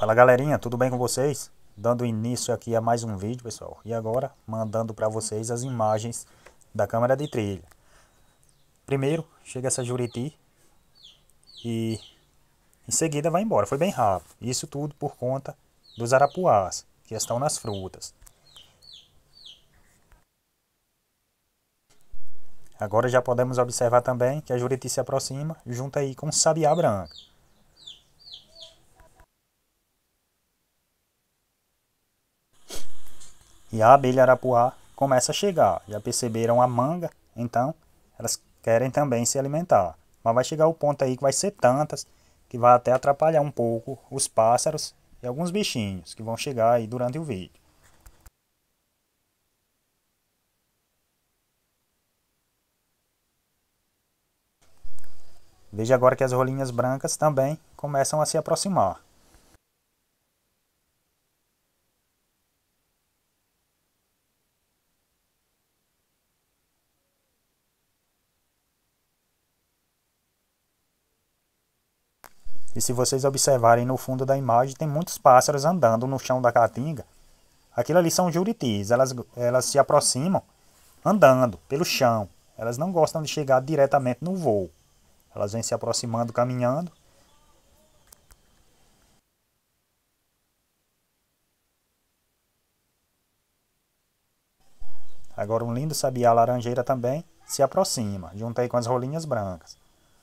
Fala galerinha, tudo bem com vocês? Dando início aqui a mais um vídeo, pessoal. E agora, mandando para vocês as imagens da câmera de trilha. Primeiro, chega essa Juriti e em seguida vai embora. Foi bem rápido. Isso tudo por conta dos arapuás, que estão nas frutas. Agora já podemos observar também que a Juriti se aproxima junto aí com o sabiá branco. E a abelha arapuá começa a chegar. Já perceberam a manga? Então, elas querem também se alimentar. Mas vai chegar o ponto aí que vai ser tantas que vai até atrapalhar um pouco os pássaros e alguns bichinhos que vão chegar aí durante o vídeo. Veja agora que as rolinhas brancas também começam a se aproximar. E se vocês observarem no fundo da imagem, tem muitos pássaros andando no chão da caatinga. Aquilo ali são juritis, elas se aproximam andando pelo chão. Elas não gostam de chegar diretamente no voo. Elas vêm se aproximando, caminhando. Agora um lindo sabiá laranjeira também se aproxima, junto aí com as rolinhas brancas.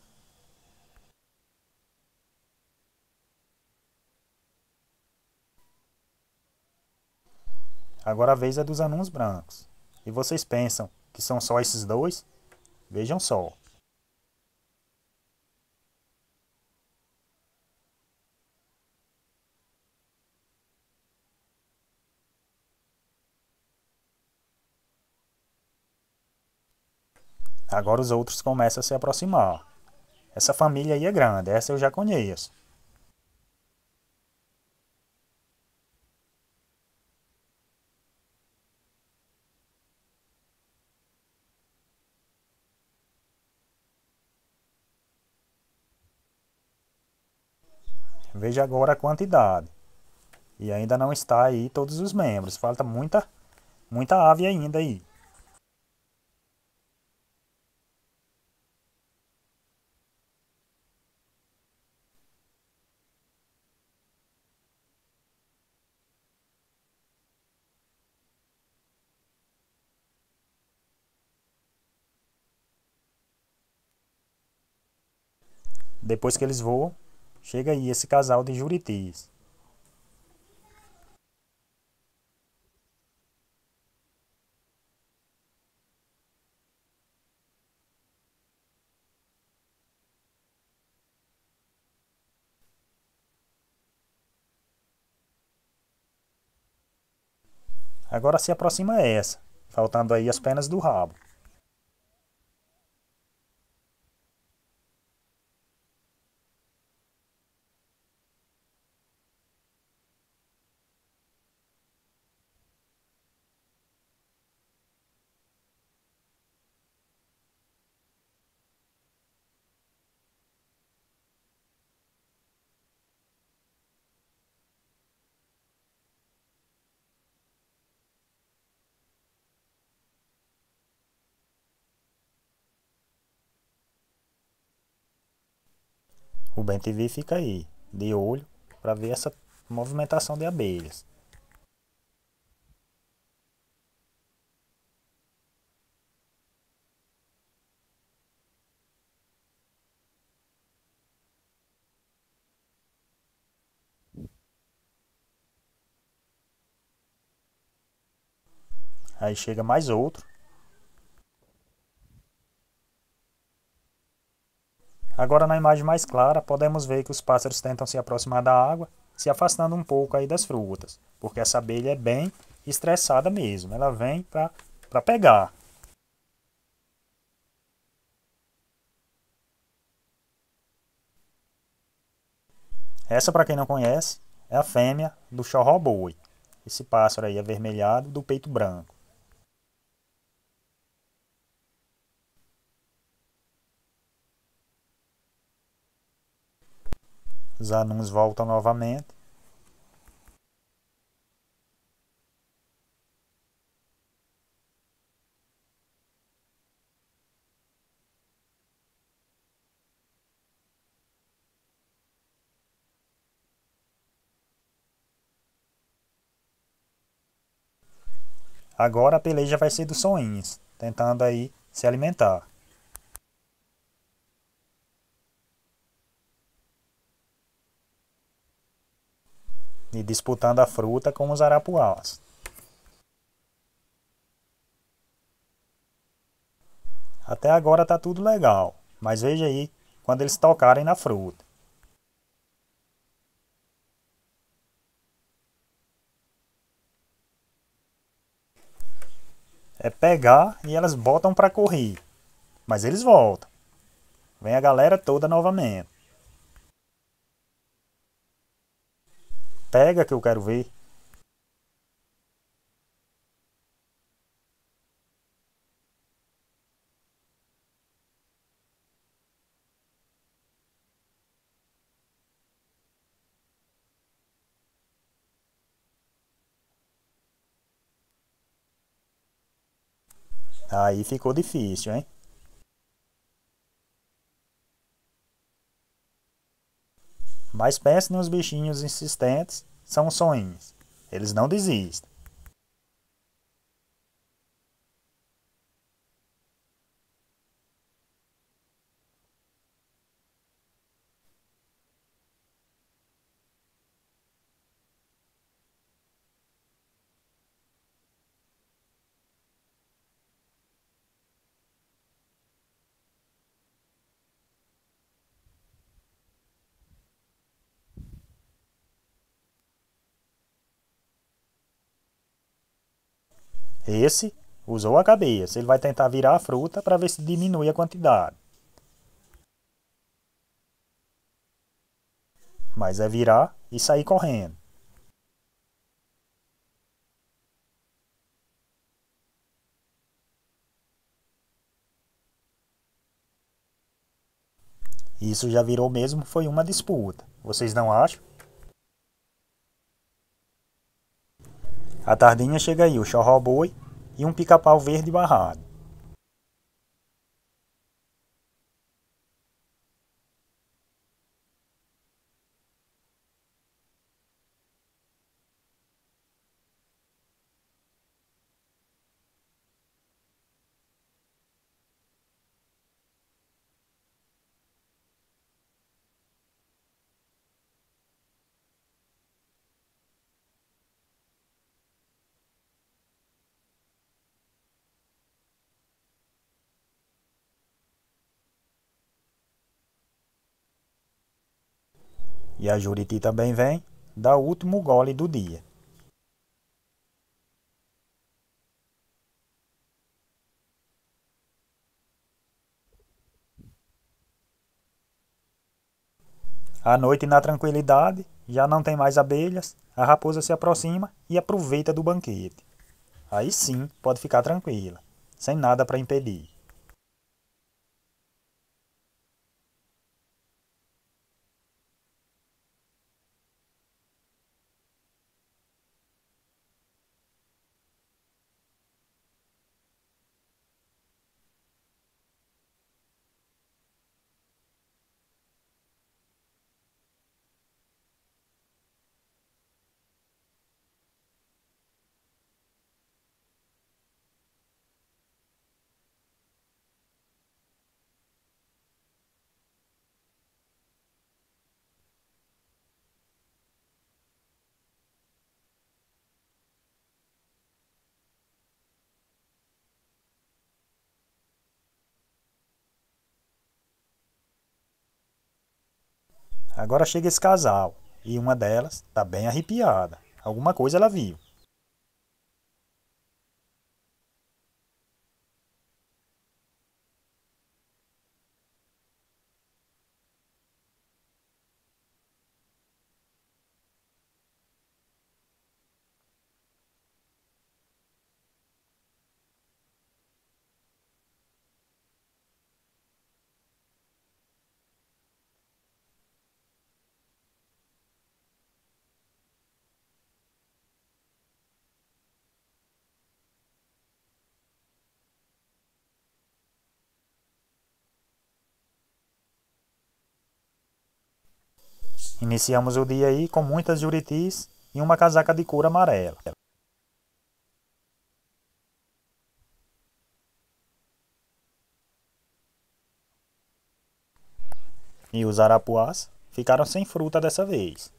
Agora a vez é dos anuns brancos. E vocês pensam que são só esses dois? Vejam só. Agora os outros começam a se aproximar. Essa família aí é grande, essa eu já conheço. Veja agora a quantidade. E ainda não está aí todos os membros. Falta muita ave ainda aí. Depois que eles voam, chega aí esse casal de juritis. Agora se aproxima essa, faltando aí as penas do rabo. O Bem TV fica aí, de olho, para ver essa movimentação de abelhas. Aí chega mais outro. Agora na imagem mais clara, podemos ver que os pássaros tentam se aproximar da água, se afastando um pouco aí das frutas, porque essa abelha é bem estressada mesmo, ela vem para pegar. Essa, para quem não conhece, é a fêmea do chorroboi, esse pássaro aí avermelhado do peito branco. Os anuns voltam novamente. Agora a peleja vai ser dos soninhos, tentando aí se alimentar. E disputando a fruta com os arapuás. Até agora tá tudo legal, mas veja aí quando eles tocarem na fruta. É pegar e elas botam para correr, mas eles voltam. Vem a galera toda novamente. Pega que eu quero ver. Aí ficou difícil, hein? Mas pense nos bichinhos insistentes, são os soninhos. Eles não desistem. Esse usou a cabeça. Ele vai tentar virar a fruta para ver se diminui a quantidade. Mas é virar e sair correndo. Isso já virou mesmo, foi uma disputa. Vocês não acham? A tardinha chega aí, o chorroboi e um pica-pau verde barrado. E a Juriti também vem, dá o último gole do dia. À noite, na tranquilidade, já não tem mais abelhas, a raposa se aproxima e aproveita do banquete. Aí sim pode ficar tranquila, sem nada para impedir. Agora chega esse casal e uma delas está bem arrepiada. Alguma coisa ela viu. Iniciamos o dia aí com muitas juritis e uma casaca de couro amarela. E os arapuás ficaram sem fruta dessa vez.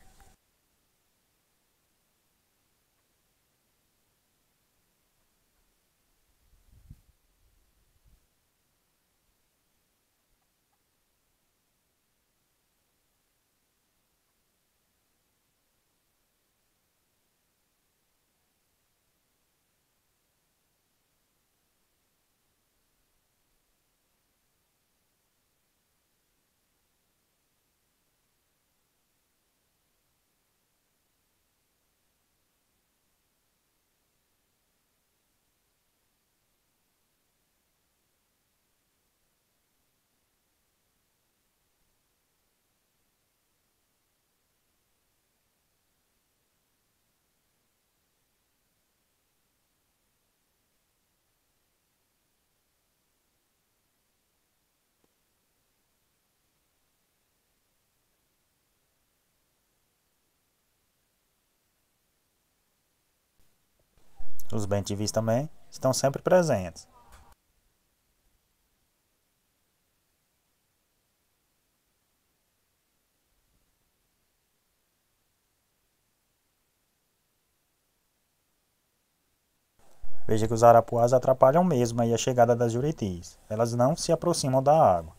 Os bem-te-vis também estão sempre presentes. Veja que os arapuás atrapalham mesmo aí a chegada das juritis. Elas não se aproximam da água.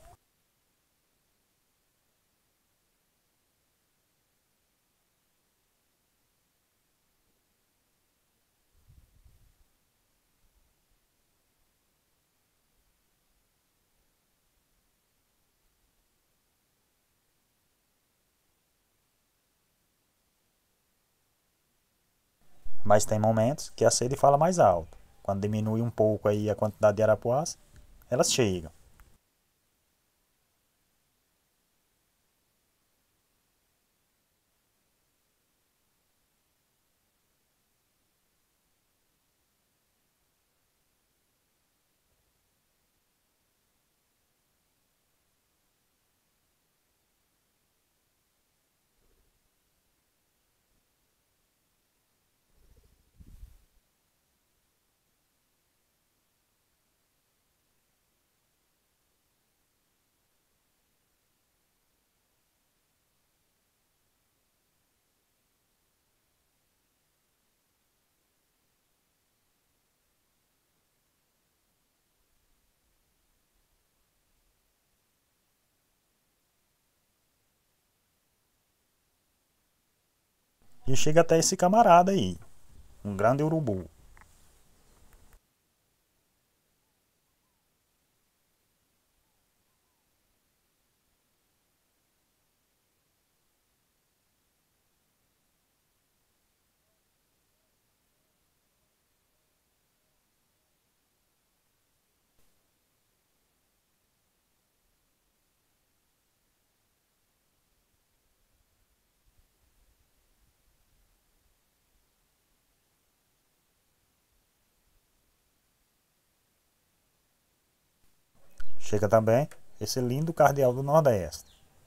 Mas tem momentos que a sede fala mais alto. Quando diminui um pouco aí a quantidade de arapuás, elas chegam. E chega até esse camarada aí, um grande urubu. Chega também esse lindo cardeal do Nordeste.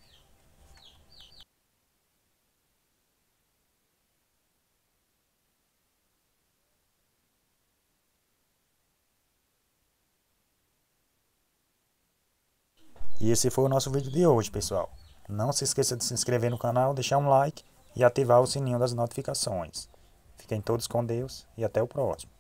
E esse foi o nosso vídeo de hoje, pessoal. Não se esqueça de se inscrever no canal, deixar um like e ativar o sininho das notificações. Fiquem todos com Deus e até o próximo.